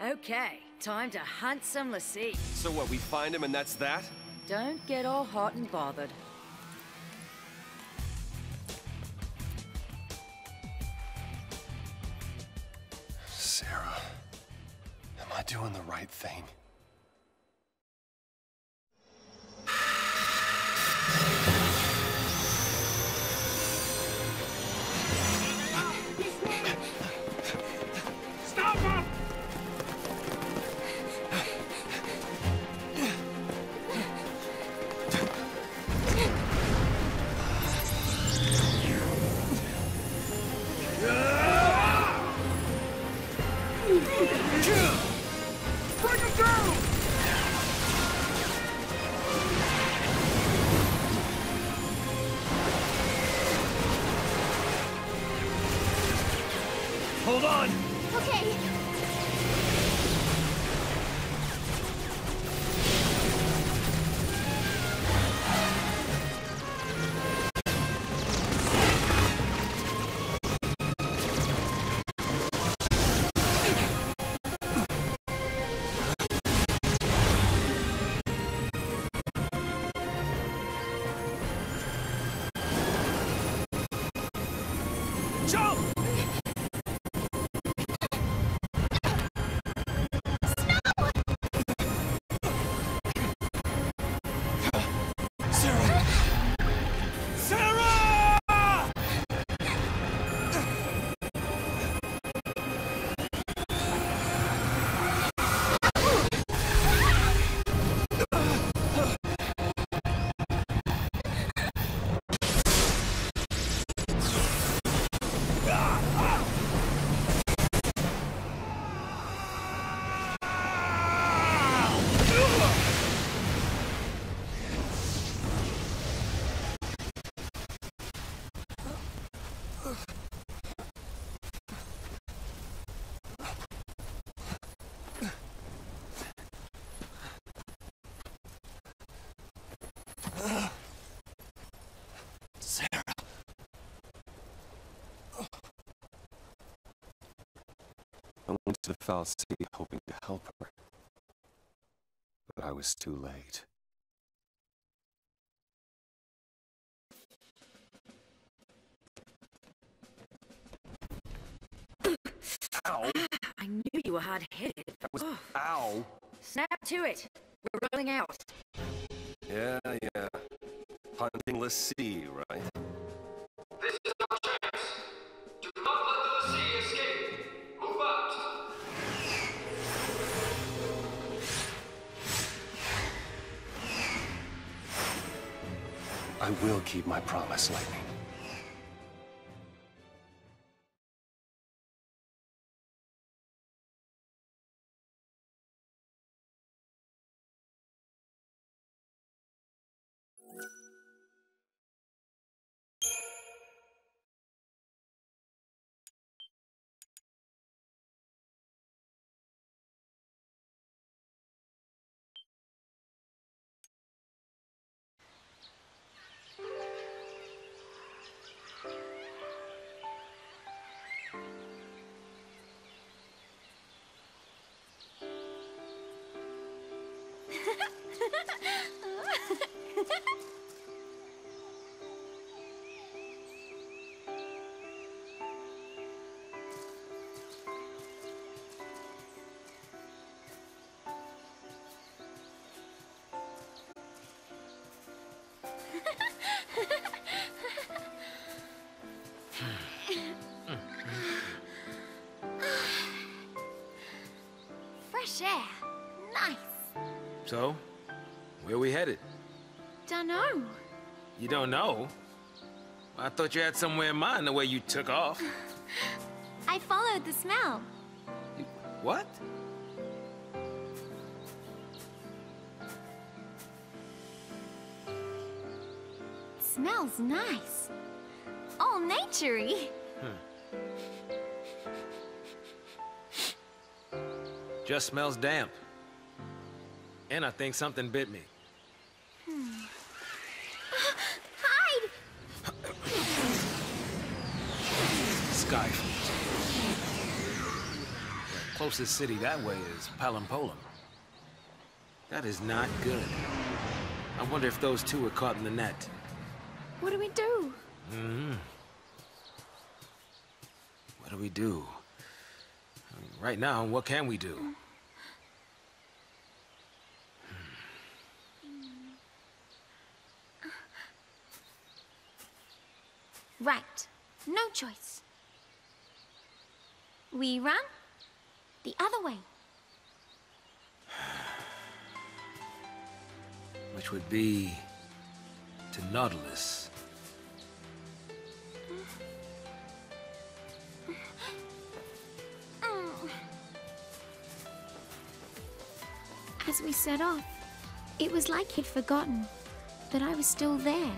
Okay, time to hunt some l'Cie. So what, we find him and that's that? Don't get all hot and bothered. Sarah, am I doing the right thing? Stop him! Bring him down! Hold on! Okay. Jump! Sarah! Sarah! Sarah. I went to the Foul City hoping to help her, but I was too late. Ow! I knew you were hard-headed. That was... Oh, Ow! snap to it. We're rolling out. Yeah. Hunting l'Cie, right? This is our chance. Do not let the l'Cie escape. Move out. I will keep my promise, Lightning. Fresh air. Nice. So, where we headed? Dunno. You don't know? I thought you had somewhere in mind the way you took off. I followed the smell. What? Smells nice. All naturey. Just smells damp. And I think something bit me. Hide! Skyfall. Closest city that way is Palampolum. That is not good. I wonder if those two are caught in the net. What do we do? What do we do? I mean, right now, what can we do? Right. No choice. We run the other way. Which would be to Nautilus. As we set off, it was like he'd forgotten that I was still there.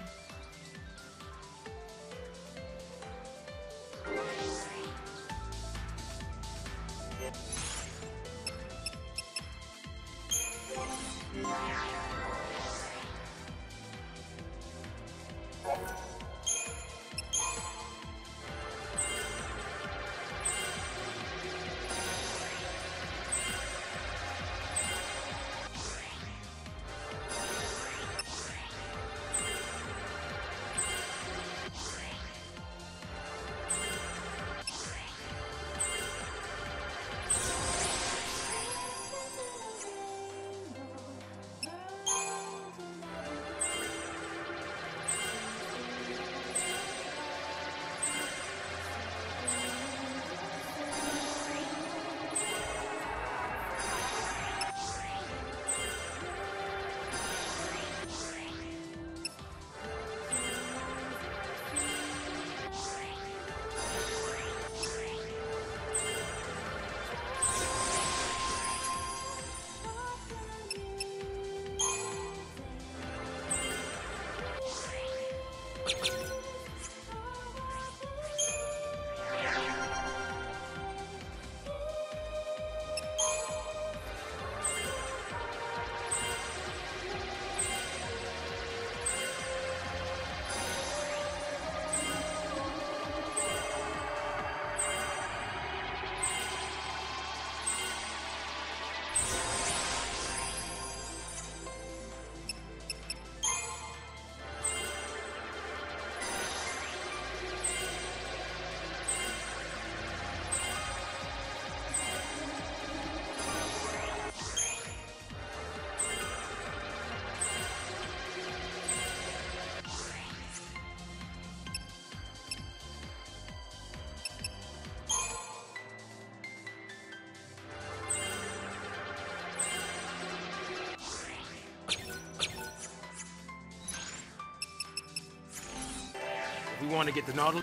We want to get the Nautilus.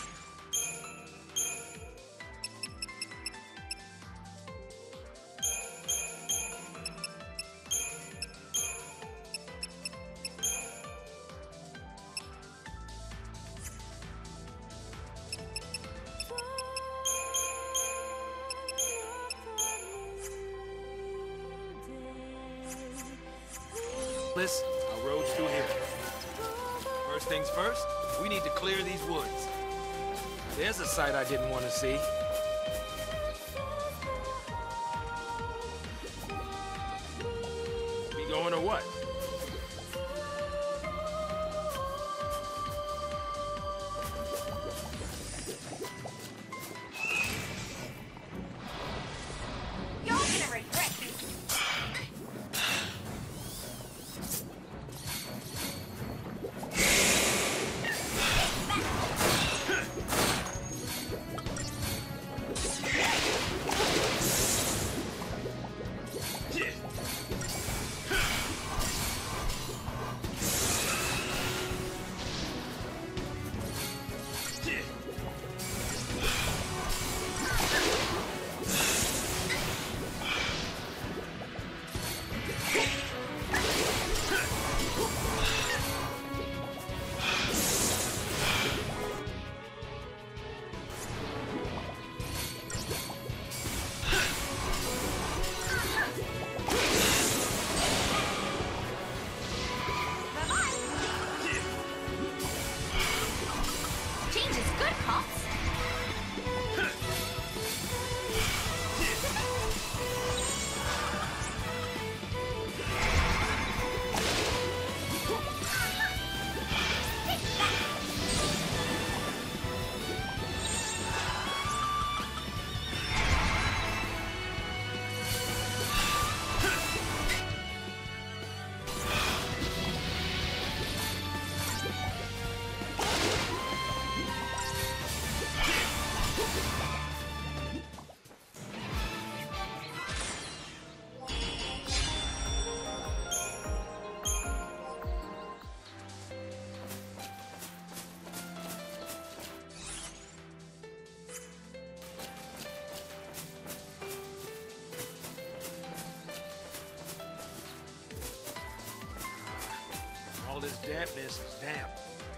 Our road's through here. First things first, we need to clear these woods. There's a sight I didn't want to see. We going or what? You're gonna regret this. Dampness, damp.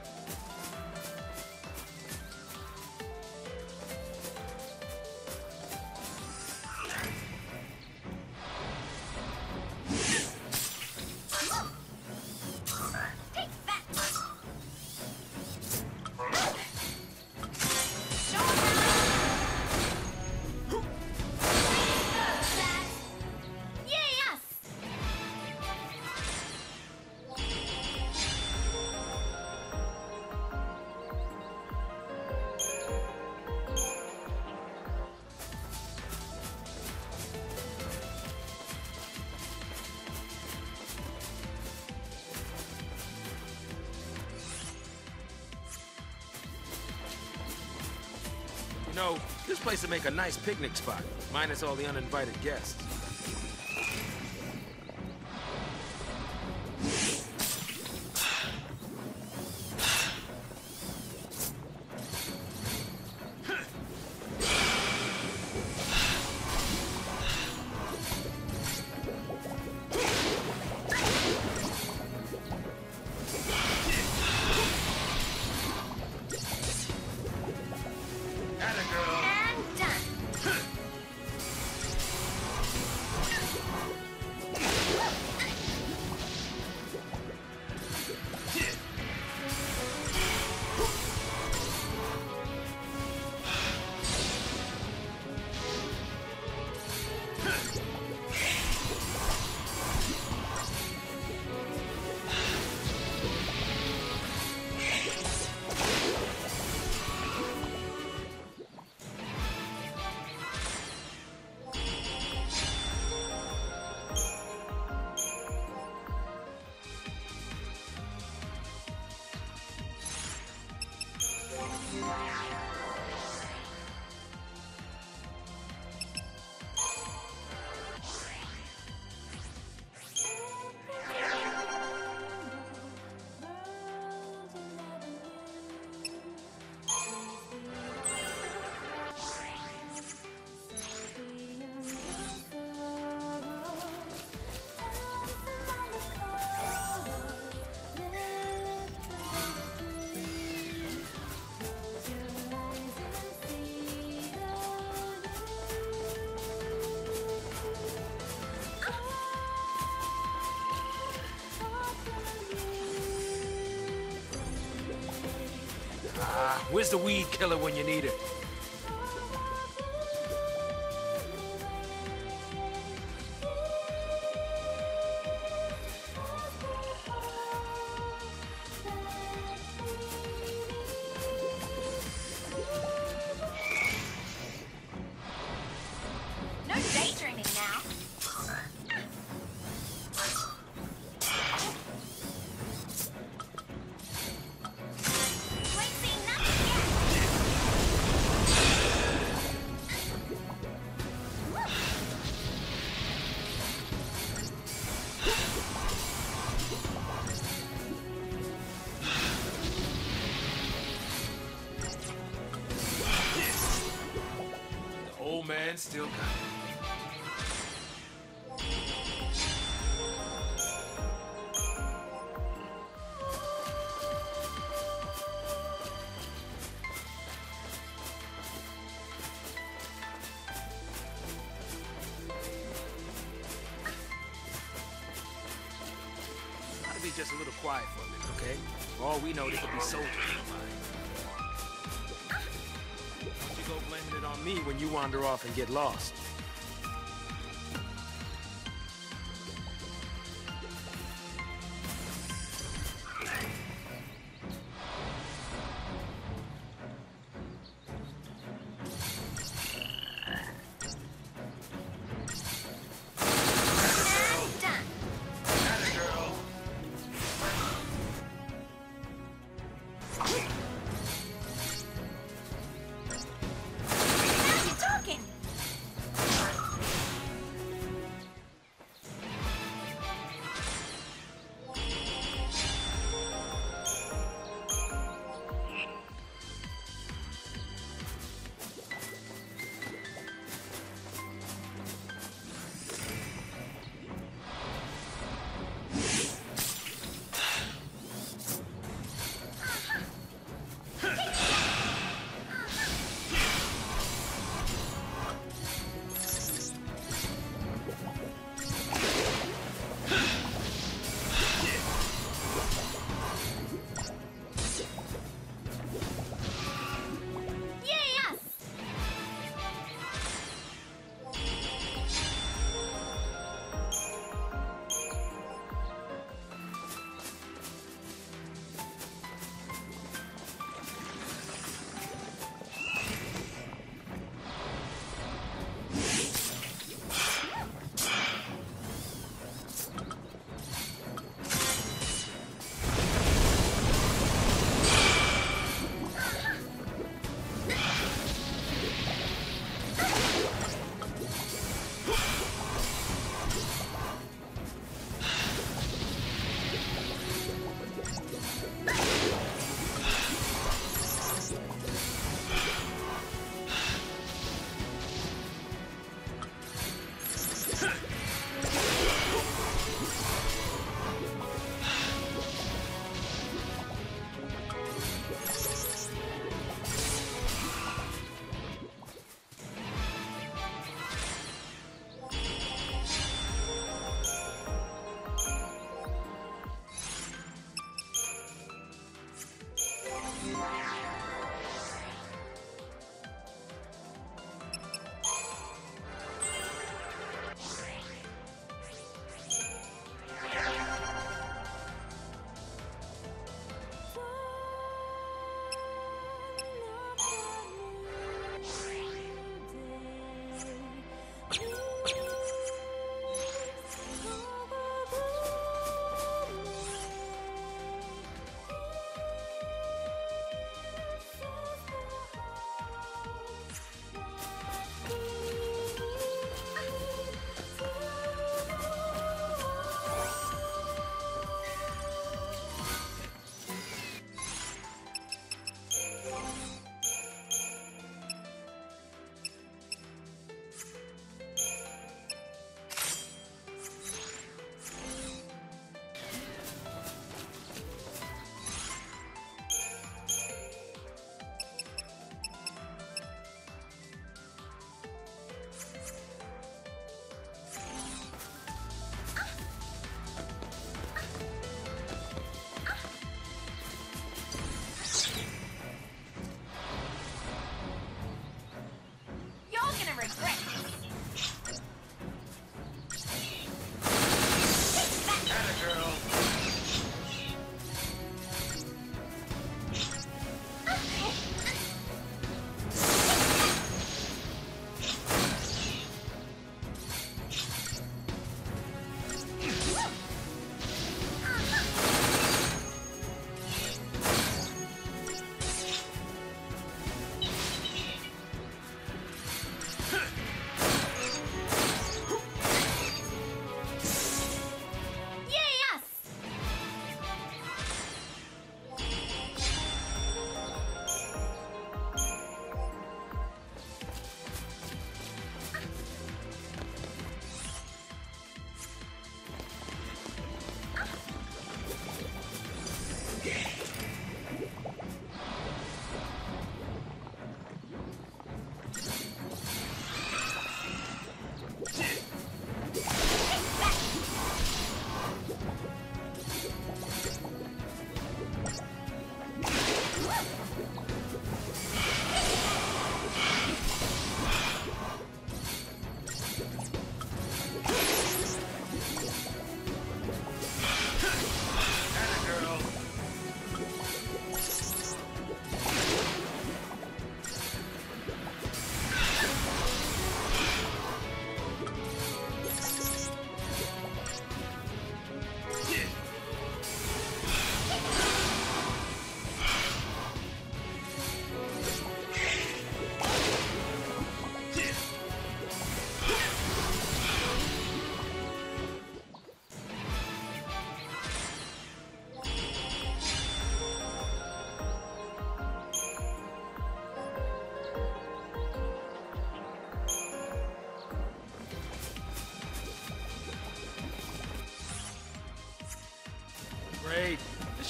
You know, this place would make a nice picnic spot, minus all the uninvited guests. Where's the weed killer when you need it? No daydreaming now. Old man still got it. Gotta be just a little quiet for a minute, okay? For all we know, there could be soldiers nearby. Don't you go blaming it on me when you wander off and get lost.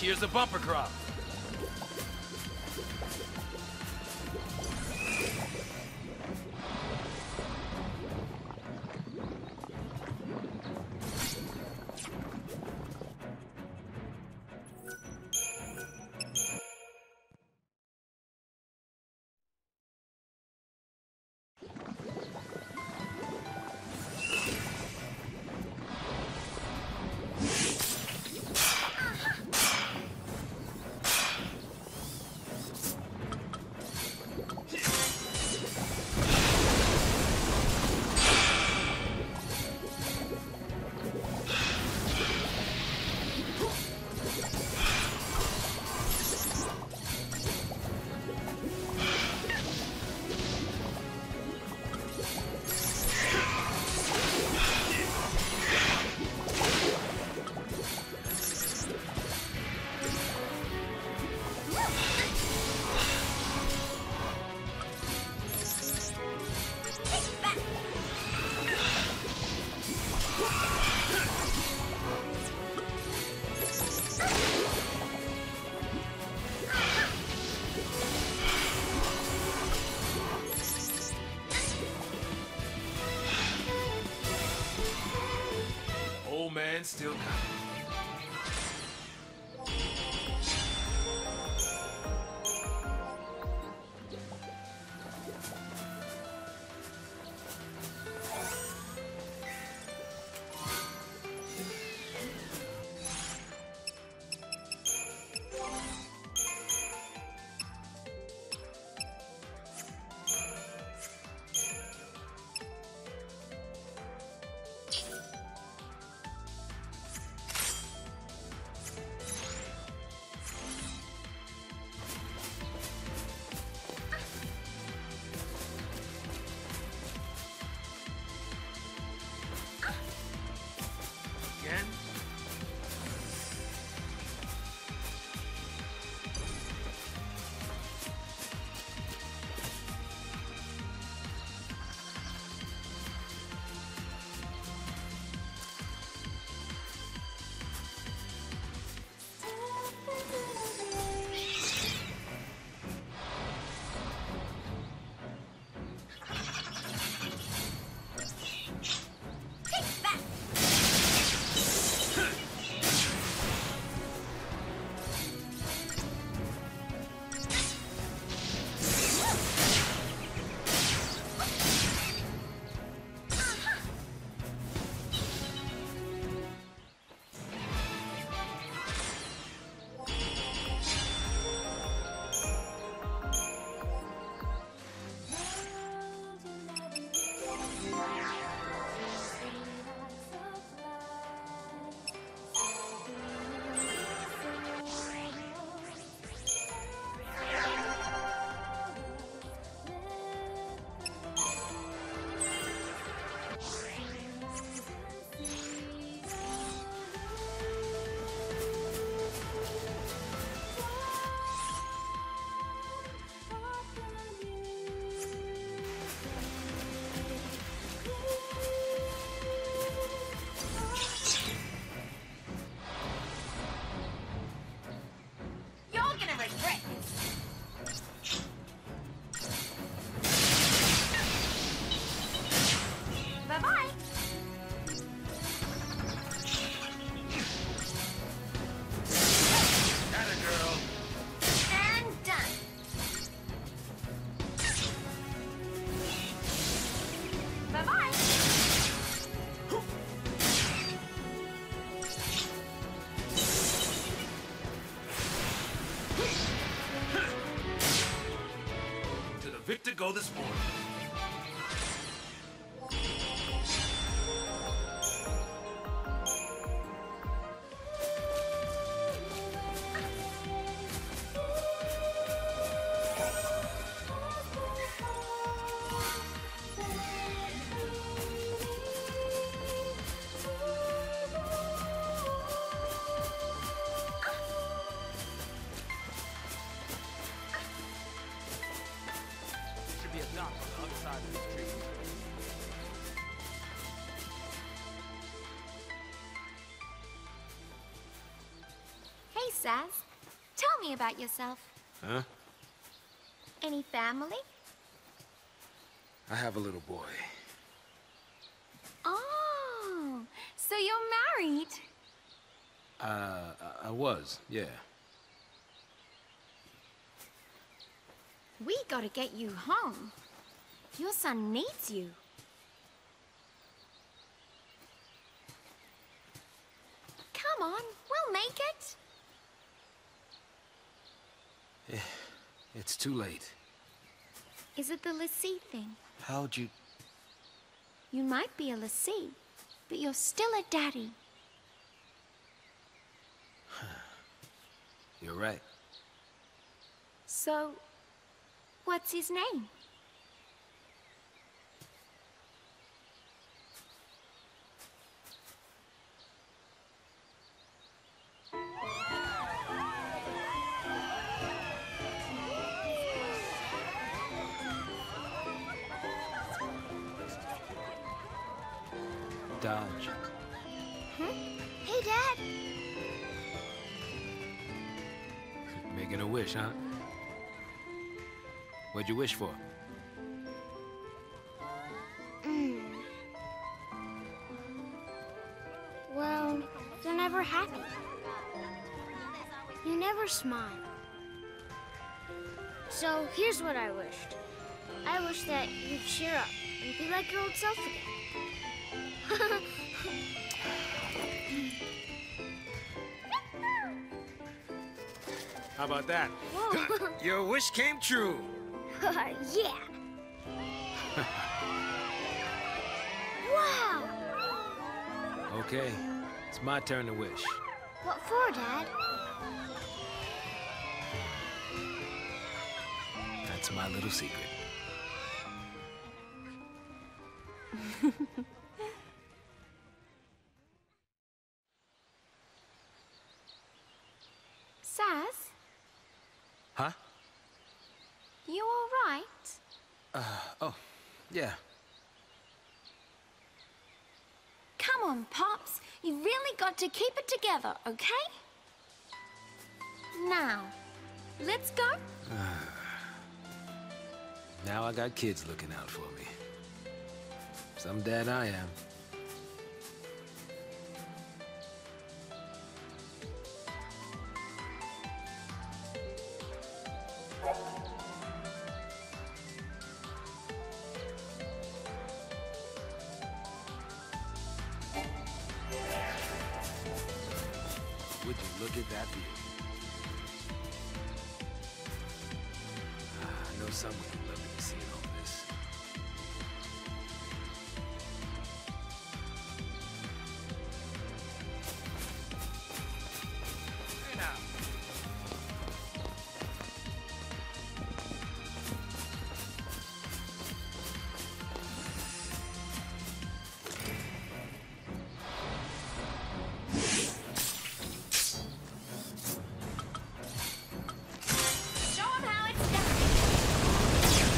This year's a bumper crop. Old man still coming. Again? You're gonna regret this. Bye-bye. Atta girl. And done. Bye-bye. To the victor go the spoil. Should be a knock on Saz. Tell me about yourself. Huh? Any family? I have a little boy. Oh, so you're married? I was, yeah. We gotta get you home. Your son needs you. Come on, we'll make it. It's too late. Is it the Lassie thing? How'd you... You might be a Lassie, but you're still a daddy. You're right. So, what's his name? Dodge. Hey, Dad. Making a wish, huh? What'd you wish for? Well, you're never happy. You never smile. So here's what I wished. I wish that you'd cheer up and be like your old self again. How about that? Whoa. Your wish came true. Yeah. Wow. Okay, it's my turn to wish. What for, Dad? That's my little secret. Saz, Huh? you all right? Oh, yeah. Come on, Pops. You really got to keep it together, okay? Now, let's go. Now I got kids looking out for me. Some dad I am. Would you look at that view? I know someone would love to be seeing all this. Hey now. Show 'em how it's done.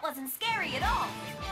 wasn't scary at all.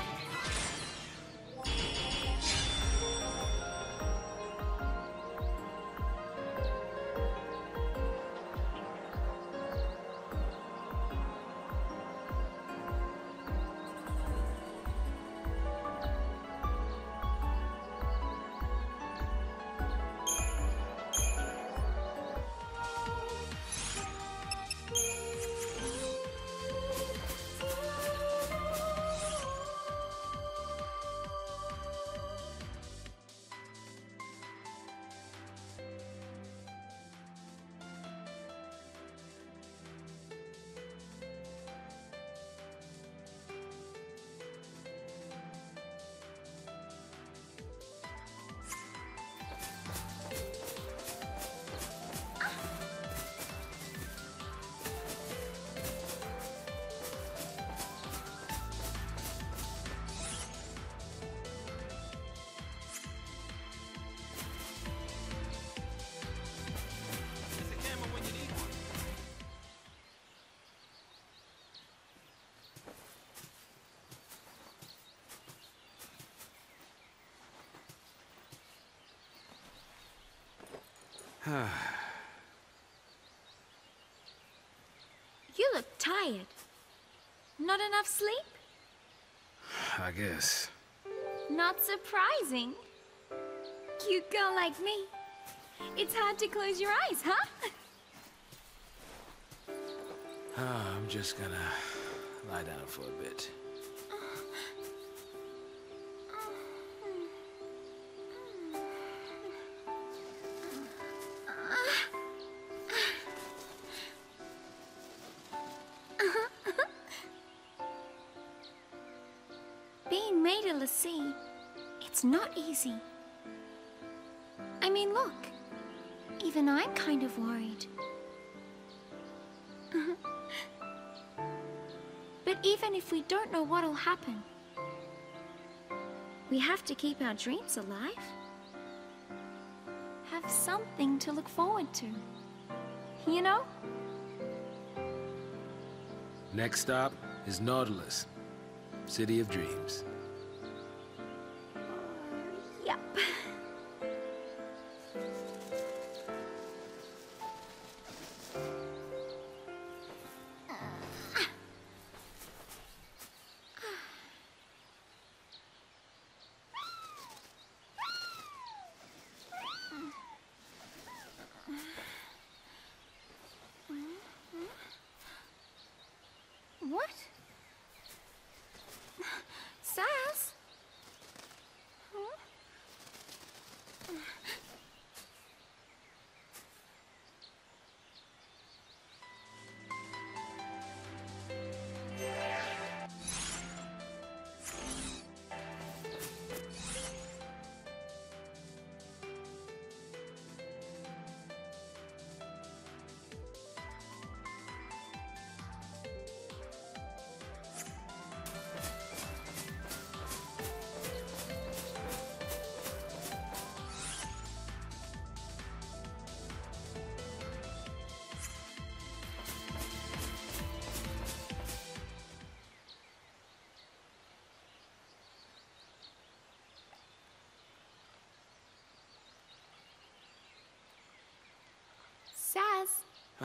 You look tired. Not enough sleep? I guess. Not surprising. Cute girl like me. It's hard to close your eyes, huh? I'm just gonna lie down for a bit. Being made a l'Cie, it's not easy. I mean, look. Even I'm kind of worried. But even if we don't know what'll happen, we have to keep our dreams alive. Have something to look forward to. You know? Next stop is Nautilus, City of Dreams. Yep. What? Sass? Huh? Sass?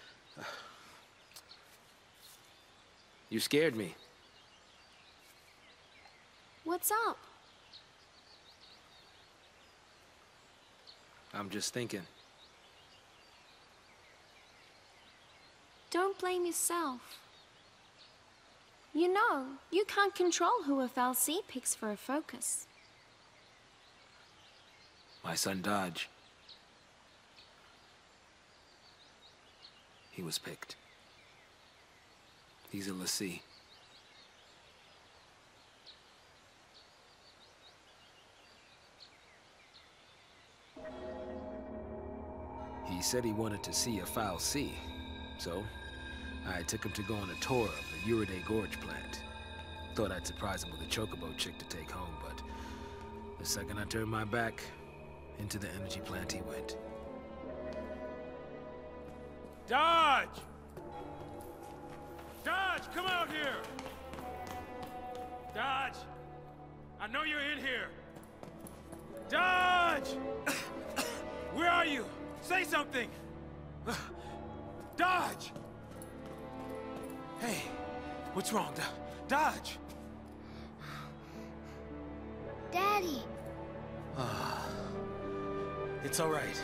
You scared me. What's up? I'm just thinking. Don't blame yourself. You know, you can't control who a fal'Cie picks for a focus. My son Dodge. He was picked. He's a l'Cie. He said he wanted to see a fal'Cie, so I took him to go on a tour of the Uriday Gorge plant. Thought I'd surprise him with a chocobo chick to take home, but the second I turned my back, into the energy plant he went. Dodge! Dodge, come out here! Dodge! I know you're in here! Dodge! Where are you? Say something! Dodge! Hey, what's wrong? Dodge! Daddy! It's all right.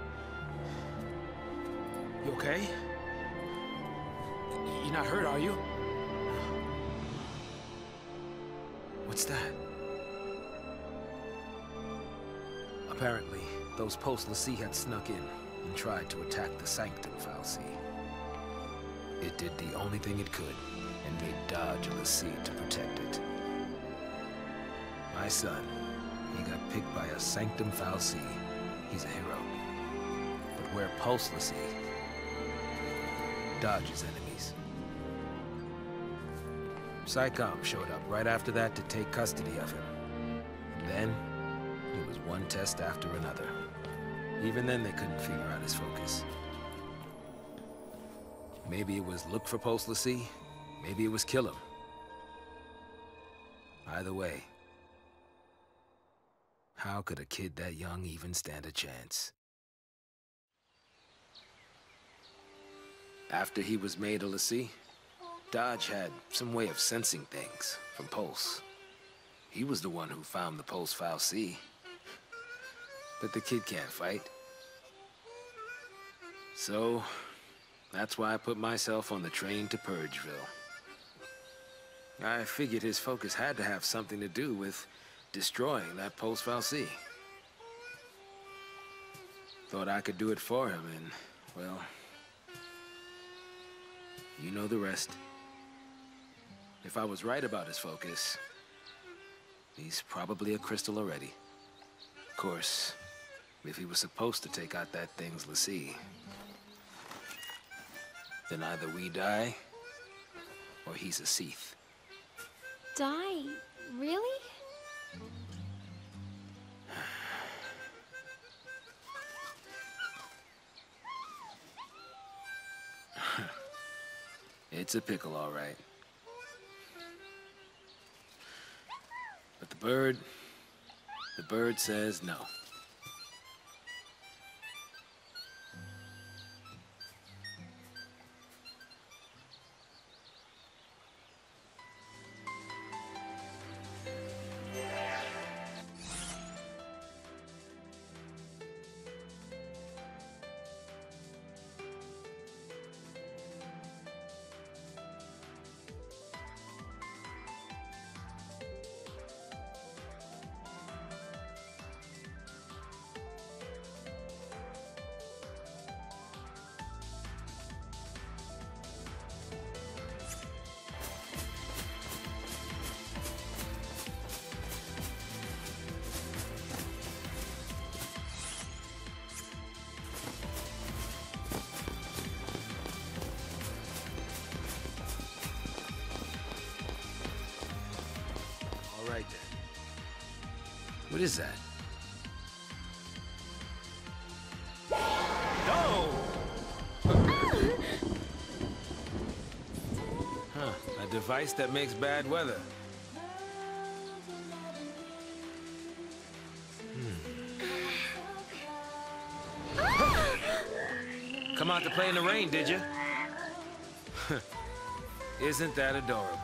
You okay? You're not hurt, are you? What's that? Apparently, those post l'Cie had snuck in and tried to attack the Sanctum fal'Cie. It did the only thing it could and made Dodge a l'Cie to protect it. My son, he got picked by a Sanctum fal'Cie. He's a hero. But where post l'Cie, Dodge's enemies. PSICOM showed up right after that to take custody of him. And then, it was one test after another. Even then, they couldn't figure out his focus. Maybe it was look for post l'Cie, maybe it was kill him. Either way, how could a kid that young even stand a chance? After he was made a l'Cie, Dodge had some way of sensing things from Pulse. He was the one who found the post fal'Cie. But the kid can't fight. So, that's why I put myself on the train to Purgeville. I figured his focus had to have something to do with destroying that post fal'Cie. Thought I could do it for him and, well, you know the rest. If I was right about his focus, he's probably a crystal already. Of course, if he was supposed to take out that thing's l'Cie, then either we die, or he's a Seath. Die? Really? It's a pickle, all right. But the bird says no. Right then. What is that? No! Huh, a device that makes bad weather. Come out to play in the rain, did you? Isn't that adorable?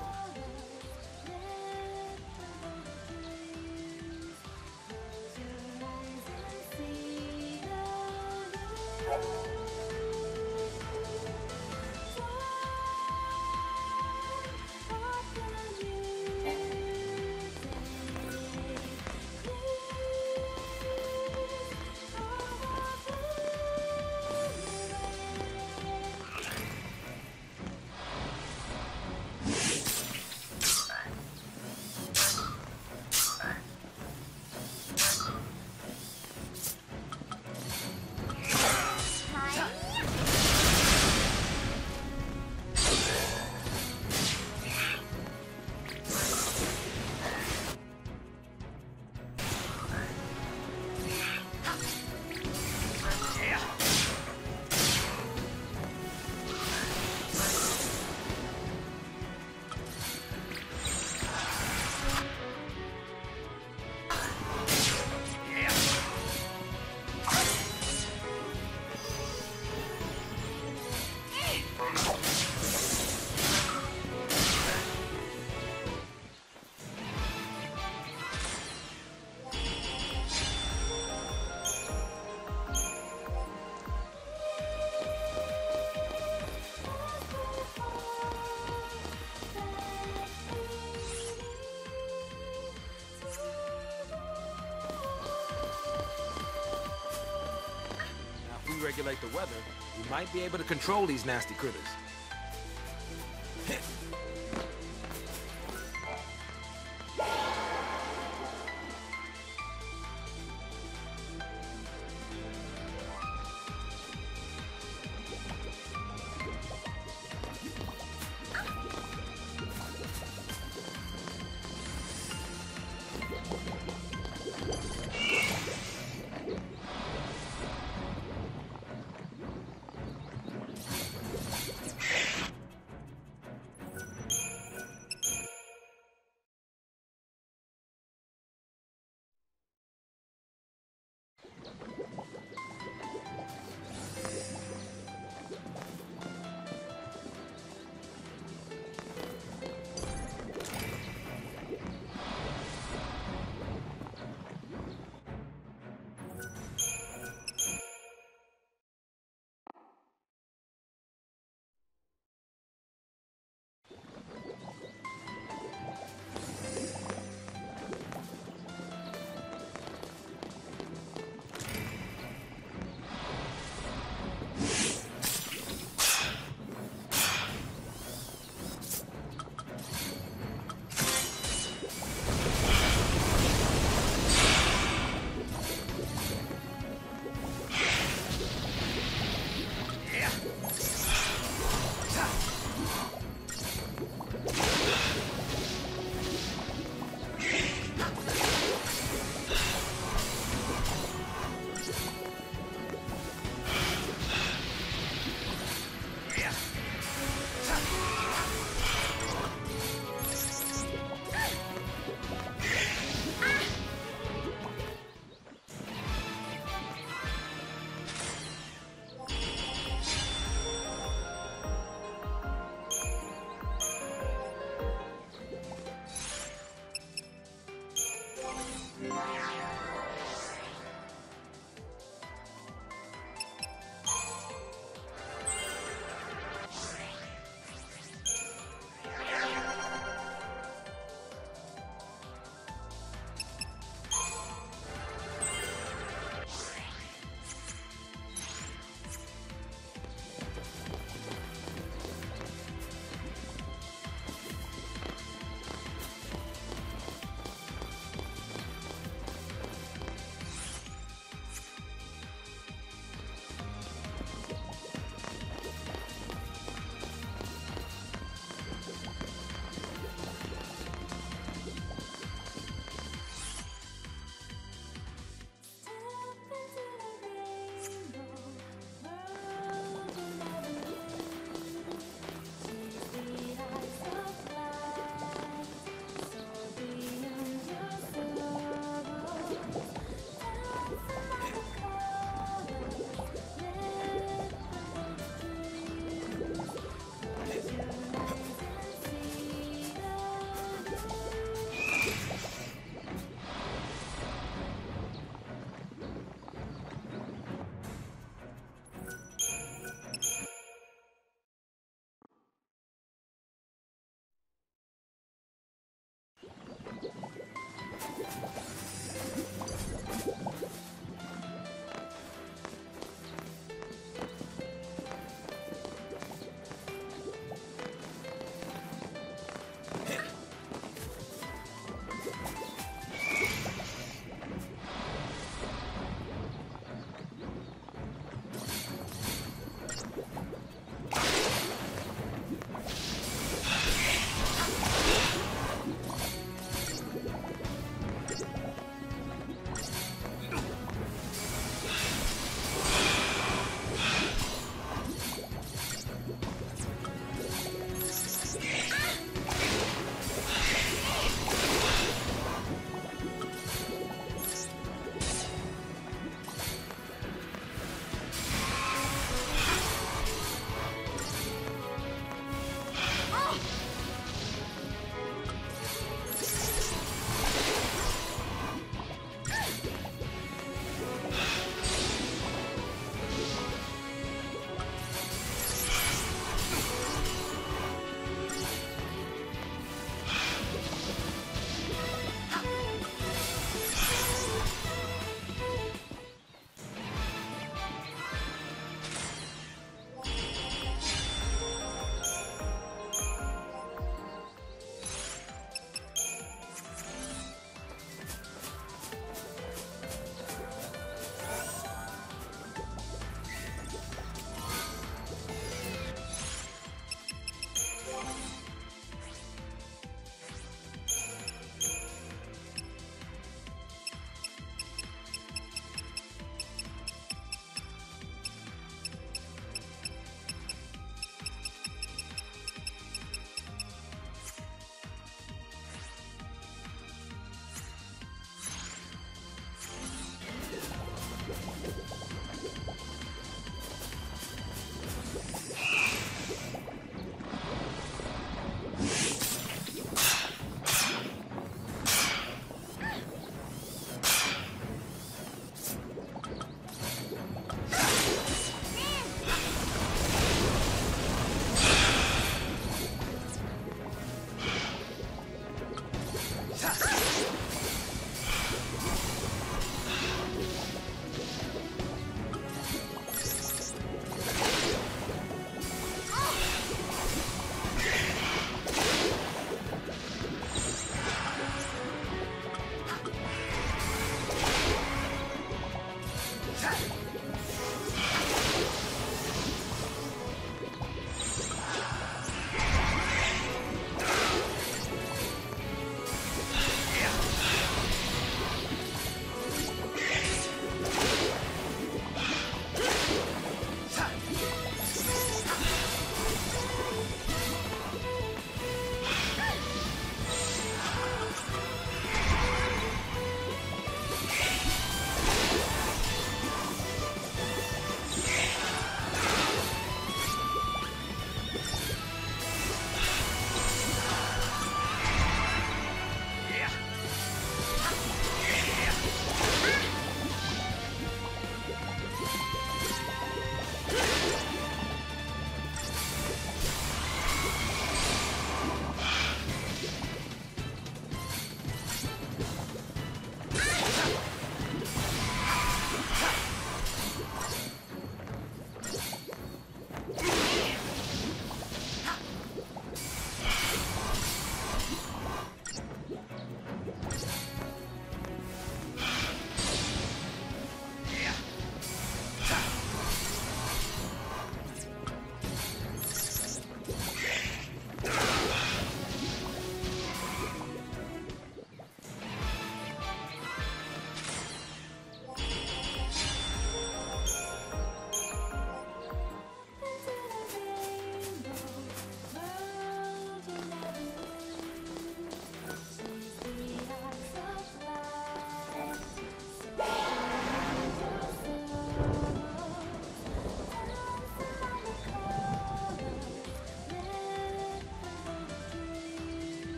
regulate the weather, we might be able to control these nasty critters.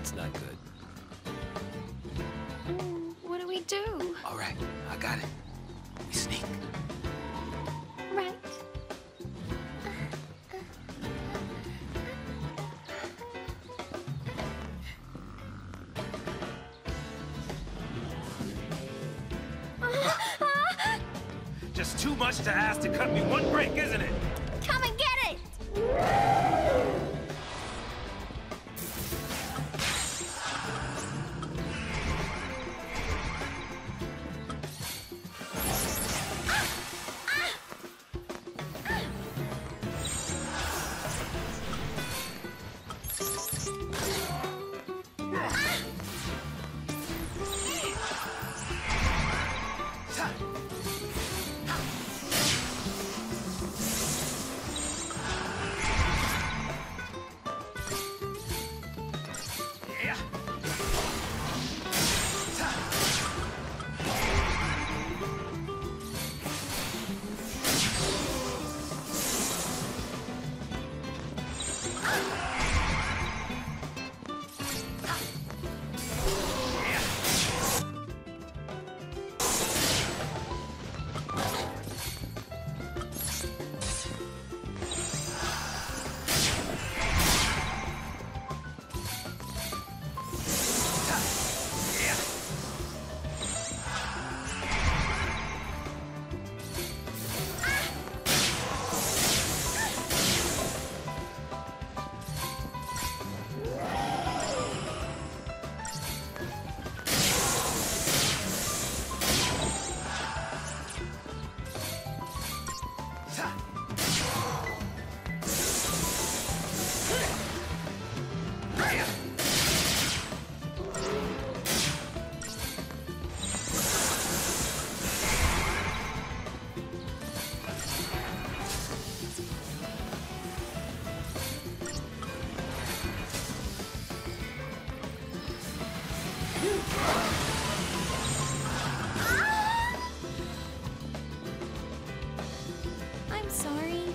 That's not good. What do we do? All right, I got it. We sneak. Right. Just too much to ask to cut me one break, isn't it? Come and get it! I'm sorry.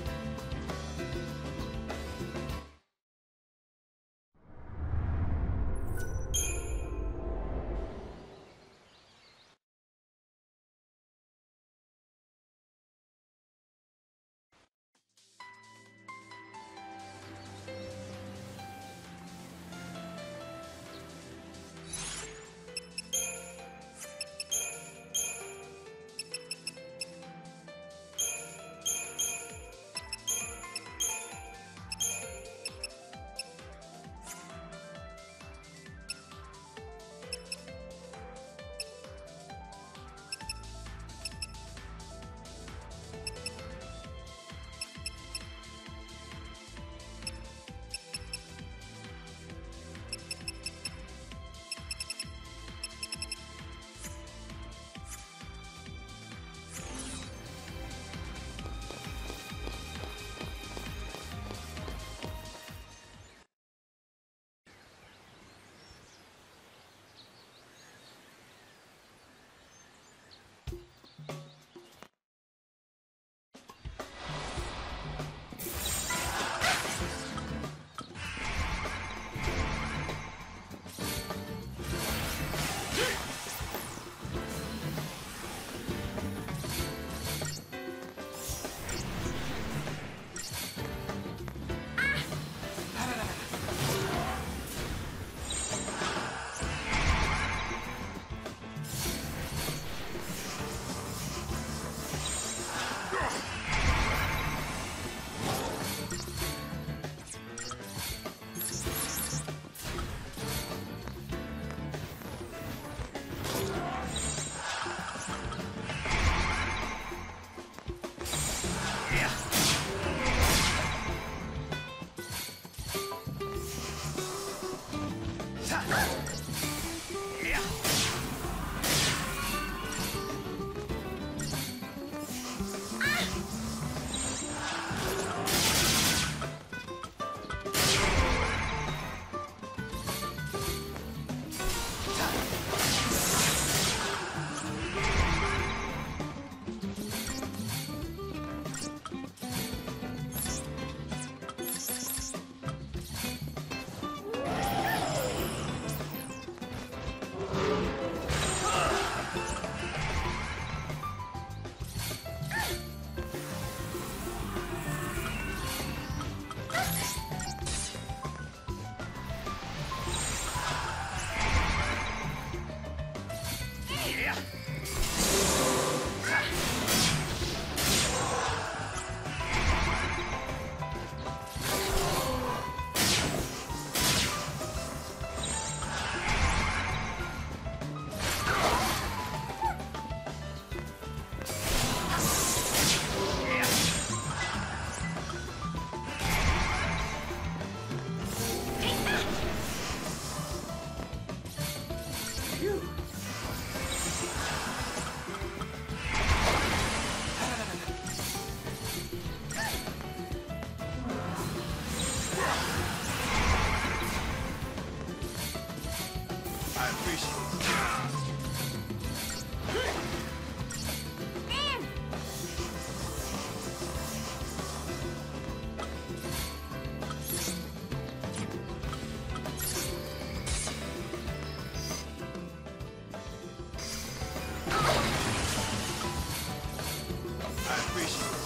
I appreciate it.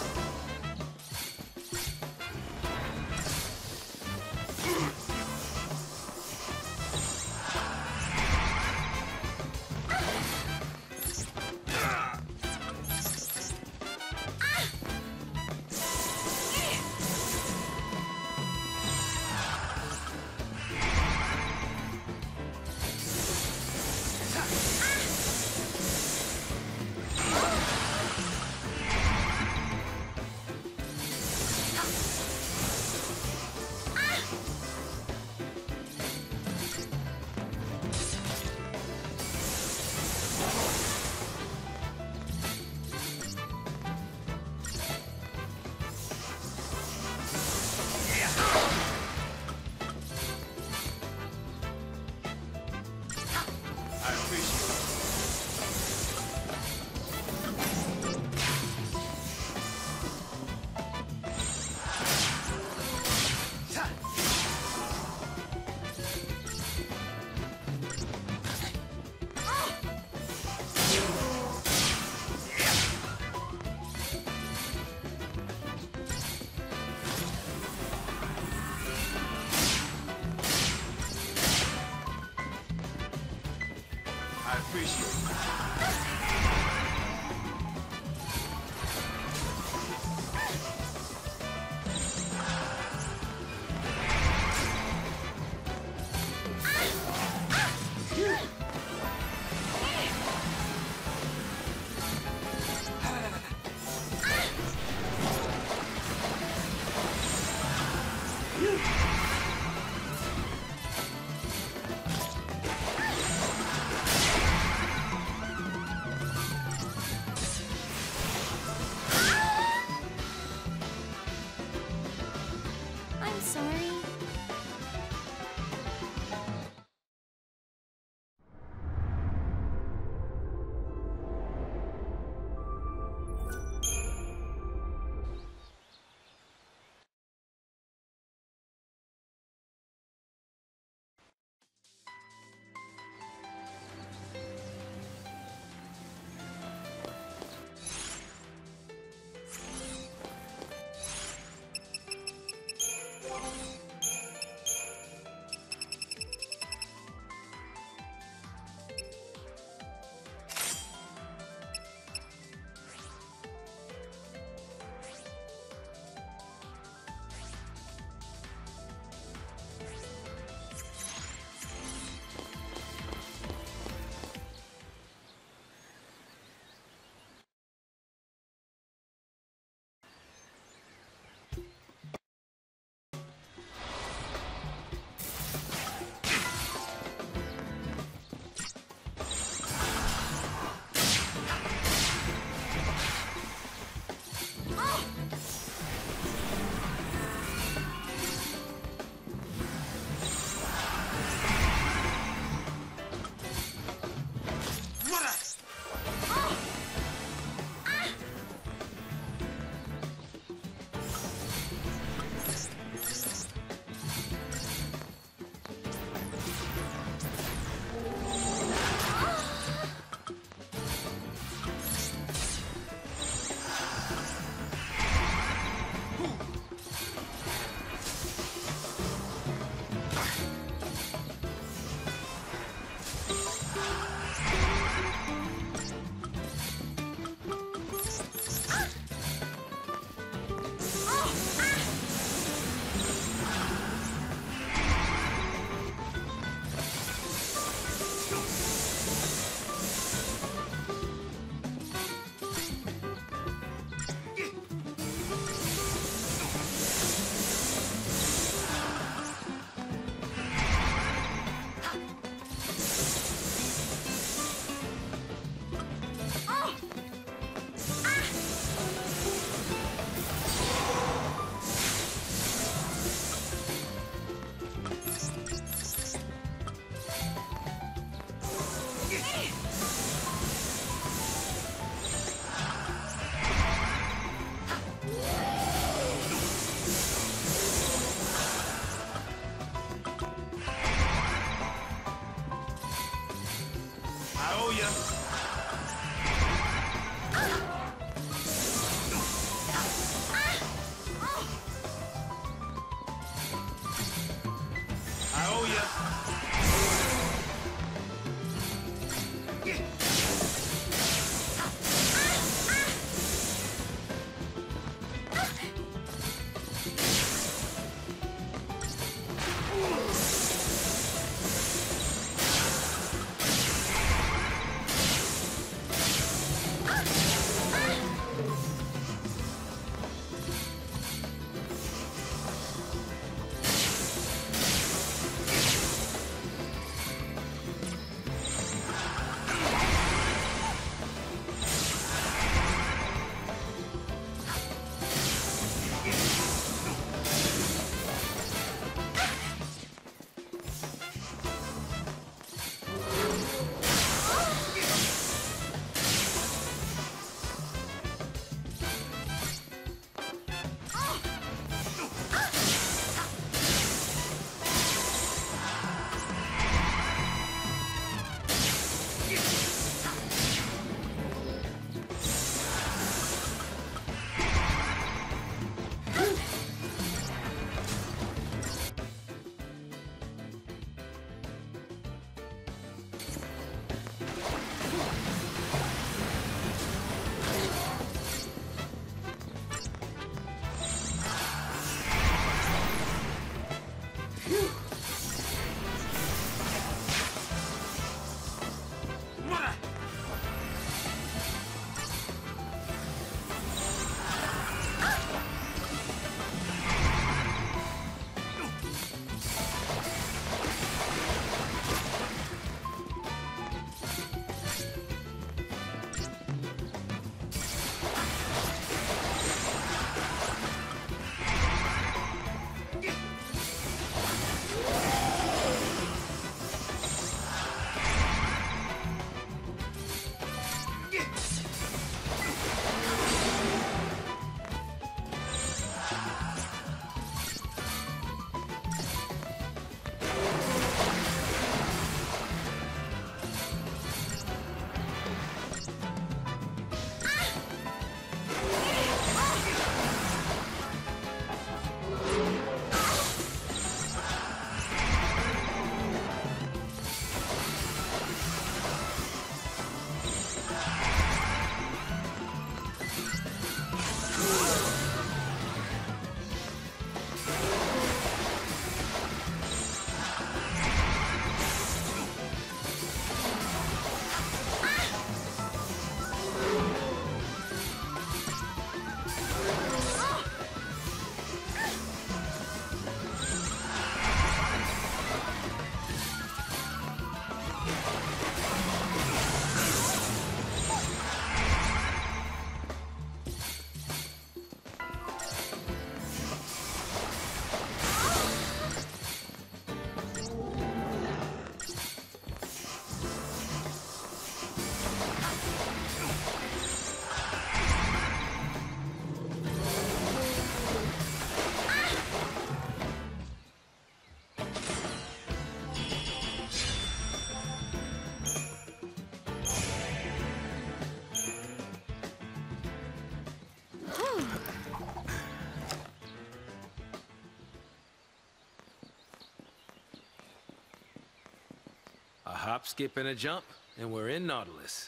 A hop, skip, and a jump, and we're in Nautilus.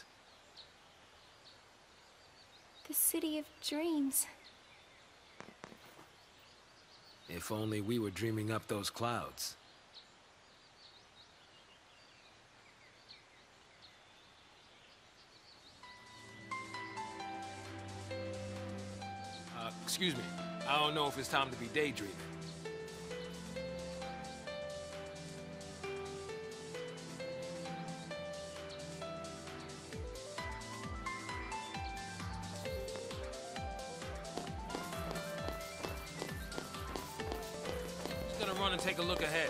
The city of dreams. If only we were dreaming up those clouds. Excuse me. I don't know if it's time to be daydreaming. Just gonna run and take a look ahead.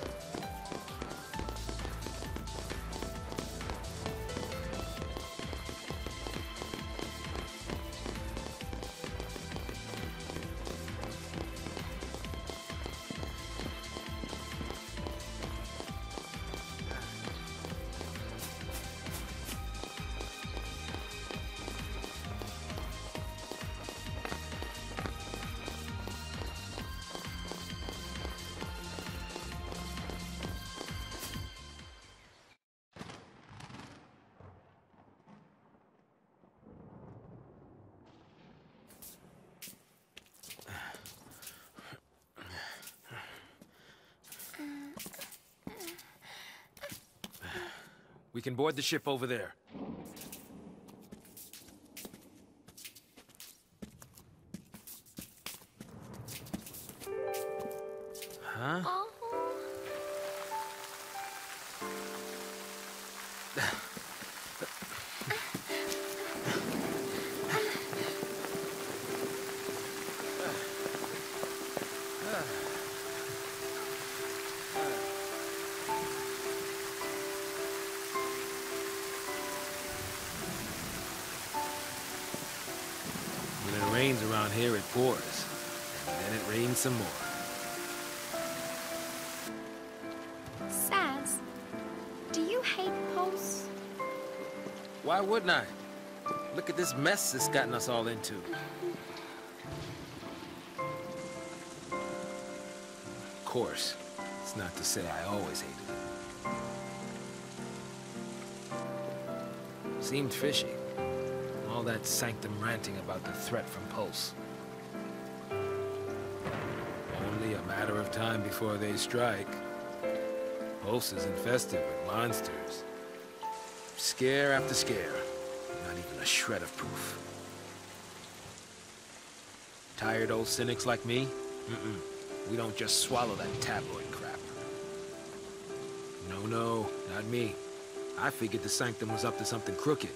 We can board the ship over there. Huh? Oh. When it rains around here, it pours. And then it rains some more. Saz, do you hate Pulse? Why wouldn't I? Look at this mess it's gotten us all into. Of course, it's not to say I always hated it. Seemed fishy. All that Sanctum ranting about the threat from Pulse. Only a matter of time before they strike. Pulse is infested with monsters. Scare after scare. Not even a shred of proof. Tired old cynics like me? We don't just swallow that tabloid crap. No, not me. I figured the Sanctum was up to something crooked.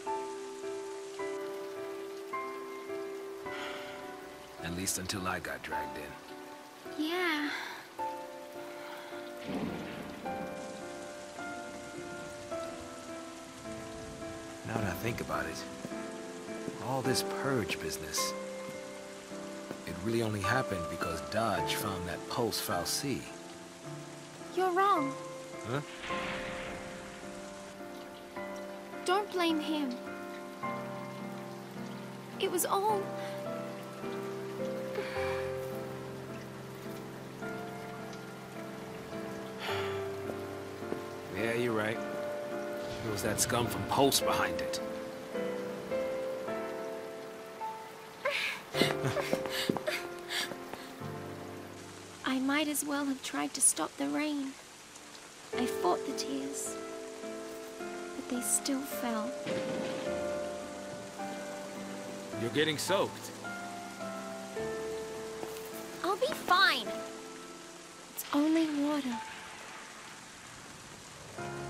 At least until I got dragged in. Yeah. Now that I think about it, all this purge business, it really only happened because Dodge found that Pulse fal'Cie. You're wrong. Huh? Don't blame him. It was all... Yeah, you're right. It was that scum from Pulse behind it. I might as well have tried to stop the rain. I fought the tears, but they still fell. You're getting soaked. I'll be fine. It's only water.